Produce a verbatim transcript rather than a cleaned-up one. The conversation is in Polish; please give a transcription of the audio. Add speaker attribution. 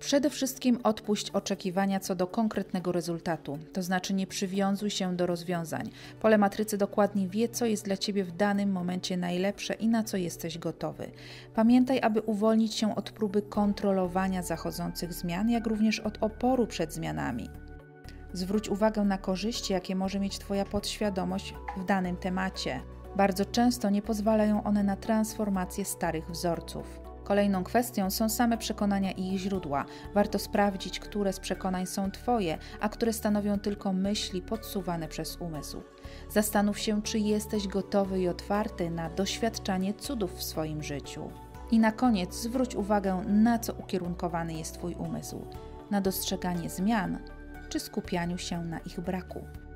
Speaker 1: Przede wszystkim odpuść oczekiwania co do konkretnego rezultatu, to znaczy nie przywiązuj się do rozwiązań. Pole matrycy dokładnie wie, co jest dla Ciebie w danym momencie najlepsze i na co jesteś gotowy. Pamiętaj, aby uwolnić się od próby kontrolowania zachodzących zmian, jak również od oporu przed zmianami. Zwróć uwagę na korzyści, jakie może mieć Twoja podświadomość w danym temacie. Bardzo często nie pozwalają one na transformację starych wzorców. Kolejną kwestią są same przekonania i ich źródła. Warto sprawdzić, które z przekonań są Twoje, a które stanowią tylko myśli podsuwane przez umysł. Zastanów się, czy jesteś gotowy i otwarty na doświadczanie cudów w swoim życiu. I na koniec zwróć uwagę, na co ukierunkowany jest Twój umysł. Na dostrzeganie zmian, czy skupianiu się na ich braku.